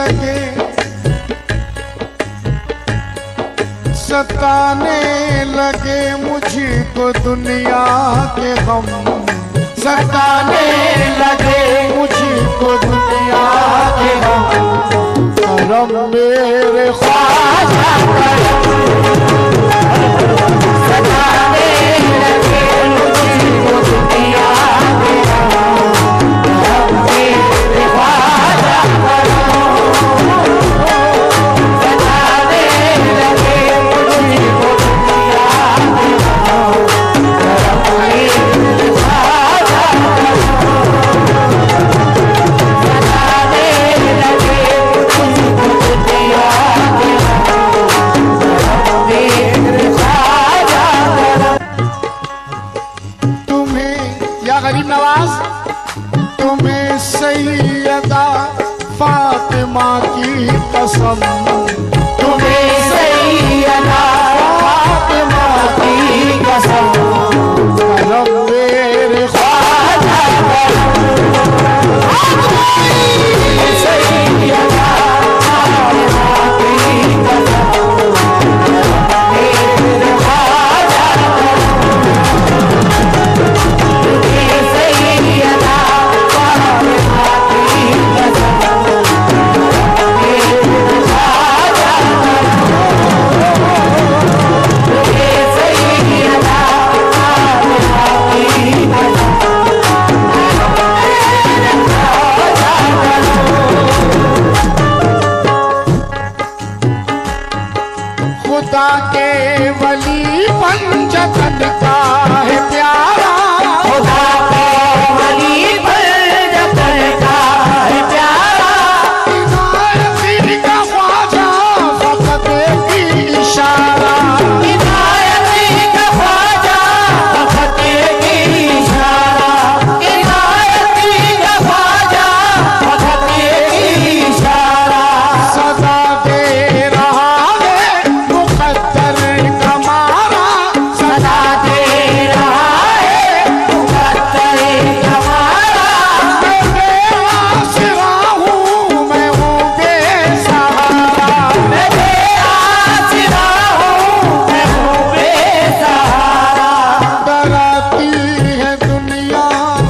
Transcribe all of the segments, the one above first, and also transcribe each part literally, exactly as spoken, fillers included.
लगे, सताने लगे मुझको दुनिया के गम, सताने लगे मुझको दुनिया के गम। करम मेरे ख्वाजा सताने लगे मुझको दुनिया के गम। करम मेरे ख्वाजा सताने लगे मुझको दुनिया के गम। करम मेरे ख्वाजा सताने लगे मुझको दुनिया के गम। तुम्हें या गरीब नवाज, तुम्हें सैयदा फातिमा की कसम, तुम्हें सैयदा फातिमा की कसम। करम मेरे ख्वाजा सैयदा फातिमा की कसम। मेरे ख्वाजा तुम्हें सैयदा फातिमा की कसम। मेरे ख्वाजा तुम्हें सैयदा फातिमा की कसम। खुदा के वली पंजतन का है प्यारा, खुदा के वली पंजतन का है प्यारा। इनायती का ख्वाजा फकत की इशारा, इनायती का ख्वाजा फकत की इशारा। इनायती का ख्वाजा फकत की इशारा। सदा दे रहा है मुक़द्दर कमारा, सदा दे रहा है मुक़द्दर कमारा। मैं बेआसरा हूँ, मैं हूँ बेसहारा, मैं बेआसरा हूँ, मैं हूँ बेसहारा। डराती है दुनिया,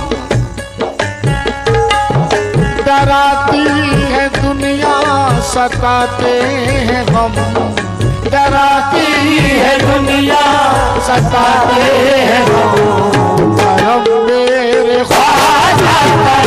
डराती है दुनिया, सताते हैं हम। डराती है दुनिया, सताते हैं हम। करम मेरे ख्वाजा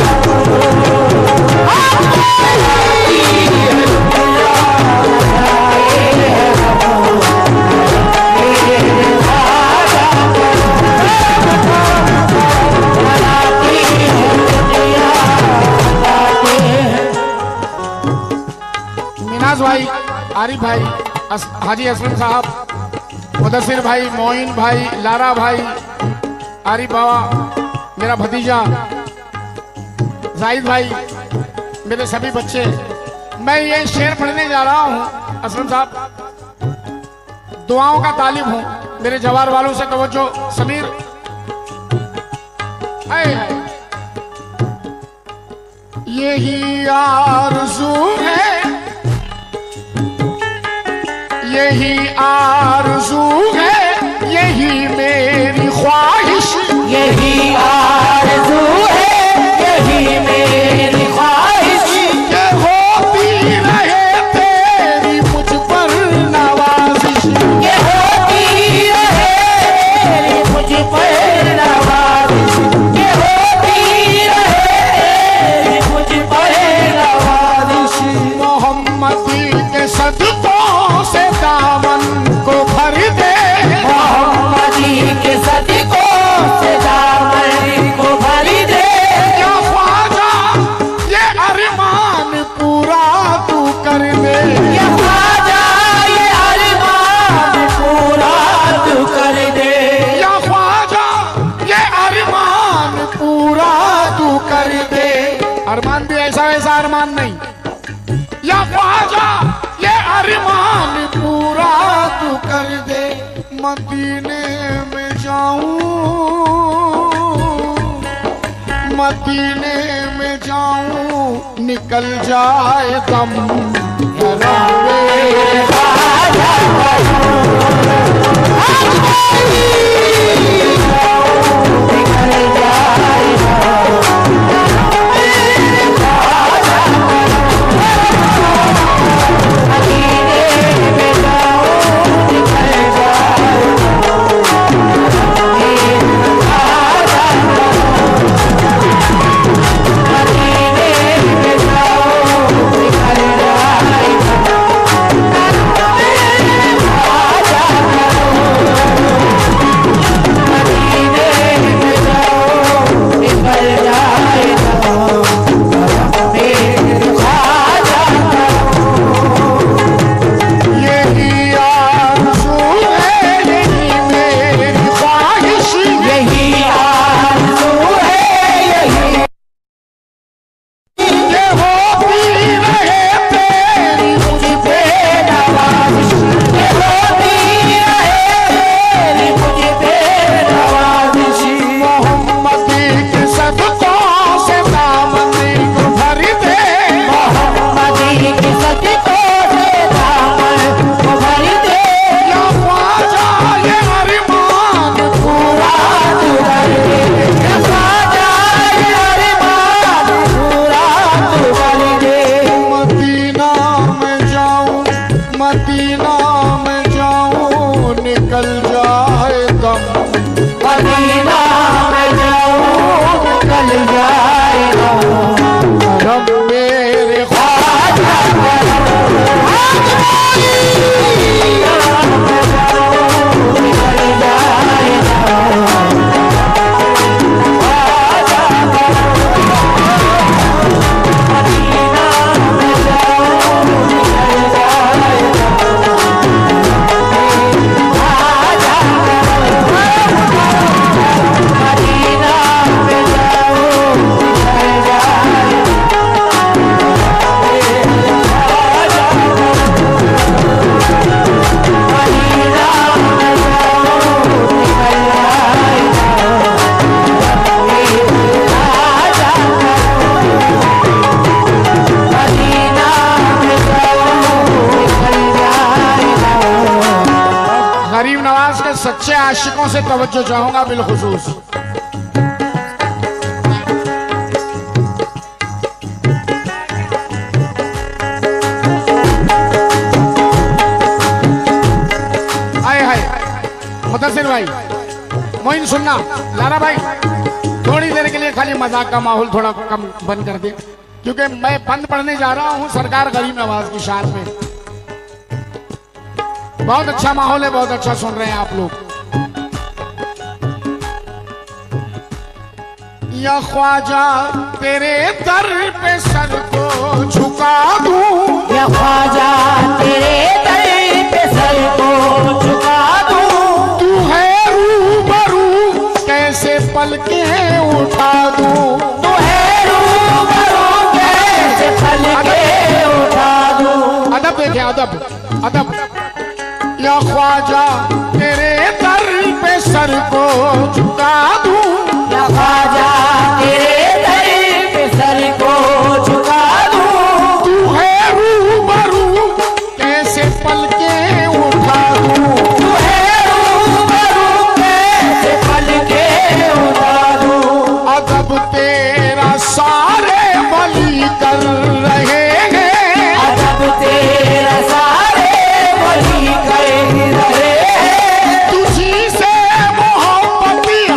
मिनाज भाई, आरिफ भाई, अस, हाजी असलम साहब, मुदस्सिर भाई, मोइन भाई, लारा भाई, आरिफ बाबा, मेरा भतीजा जाहिद भाई, मेरे सभी बच्चे। मैं ये शेर पढ़ने जा रहा हूँ असलम साहब, दुआओं का तालिब हूँ। मेरे जवार वालों से तवज्जो। समीर आए आए। यही आरज़ू है, यही आरज़ू है, यही मेरी ख्वाहिश, यही आरज़ू है, यही मेरी ख्वाहिश। ये होती रहे तेरी मुझ पर नवाज़िश, ये होती रहे तेरी मुझ पर नवाज़िश। ये होती रहे तेरी मुझ पर नवाज़िश। मोहम्मदी के सदकों से दामन को भर दे, मोहम्मदी के सदकों से दामन को भर दे। या ख्वाजा ये अरमान पूरा तू कर दे, या ख्वाजा ये अरमान पूरा तू कर दे। या ख्वाजा ये अरमान पूरा तू कर दे। अरमान भी ऐसा वैसा अरमान नहीं। या ख्वाजा ये अरमान पूरा तू कर दे। मदीने में जाऊं, मदीने में जाऊं, निकल जाए दम सच्चे आशिकों से तवज्जो चाहूंगा बिलखुसूस। आए हाय मुदस्सिर भाई, मोइन सुनना, लारा भाई थोड़ी देर के लिए खाली मजाक का माहौल थोड़ा कम बंद कर दे, क्योंकि मैं बंद पढ़ने जा रहा हूं सरकार गरीब नवाज की शान में। बहुत अच्छा माहौल है, बहुत अच्छा सुन रहे हैं आप लोग। या ख्वाजा तेरे दर पे सर को झुका दूं, या ख्वाजा तेरे दर पे सर को झुका दूं, तू है रूबरू कैसे पलके उठा दूं, तू है रूबरू कैसे पलके उठा दूं। अदब देखे, अदब अदब। या ख्वाजा तेरे दर पे सर को झुका दूं, या ख्वाजा तेरे दर पे सर को झुका दूं, तू है रूबरू कैसे पलके उठा दूं, तू है रूबरू कैसे पलके उठा दूं। अदब तेरा सारे वली कर रहे हैं, अदब तेरा सारे वली कर रहे हैं, तुझी से मोहब्बती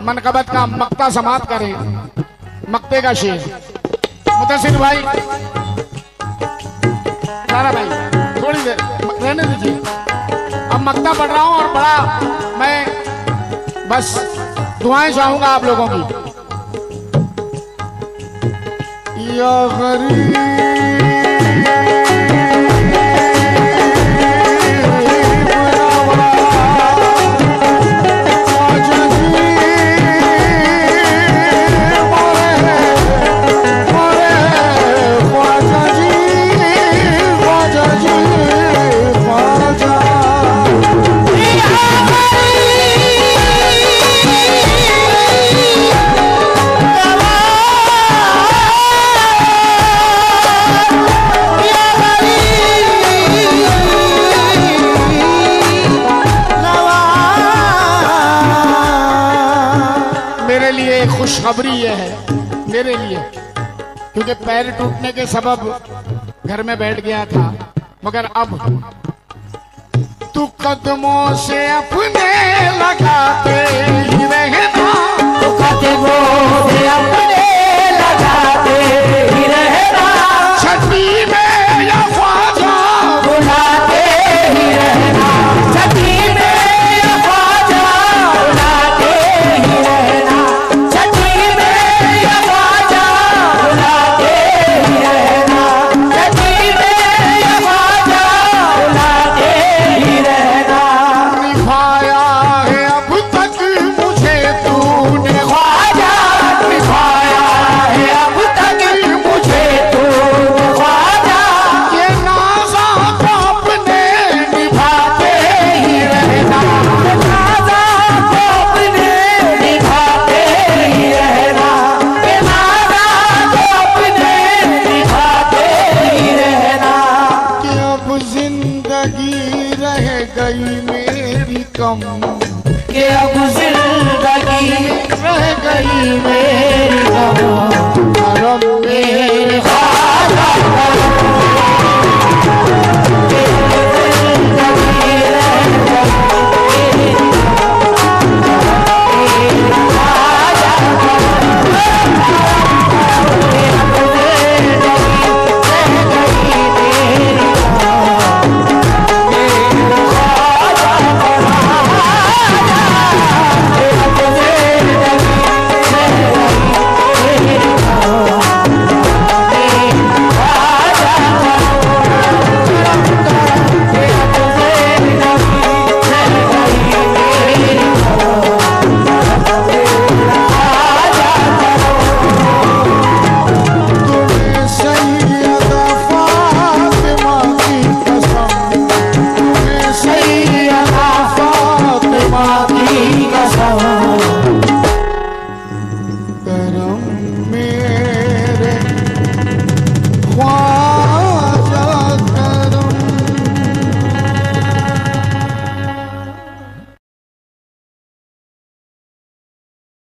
मनकबत का मक्ता समाप्त करें। मक्ते का शेर मुदस्सिर भाई, लारा भाई थोड़ी देर रहने दीजिए। अब मक्ता पढ़ रहा हूं और बड़ा मैं बस दुआएं चाहूंगा आप लोगों की। या गरीब खुशखबरी ये है मेरे लिए, क्योंकि पैर टूटने के सबब घर में बैठ गया था, मगर अब तू कदमों से अपने लगाते ही रहना, तू कदमों से अपने लगाते ही रहना, छठी में या ख्वाजा बुलाते ही रहना, छठी में या ख्वाजा बुलाते ही रहना, कि अब जिंदगी रह गई मेरी गम।